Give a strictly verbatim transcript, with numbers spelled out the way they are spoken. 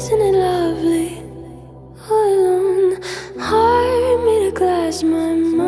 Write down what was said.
isn't it lovely? All alone, heart made of glass, my mind